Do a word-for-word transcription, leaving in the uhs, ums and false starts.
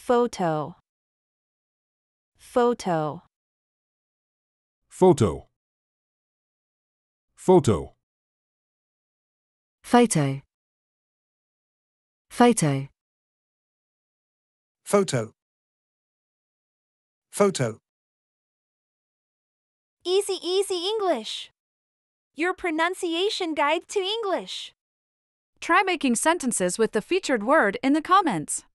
photo, photo, photo, photo, photo, photo, photo, photo. Easy Easy English, your pronunciation guide to English. Try making sentences with the featured word in the comments.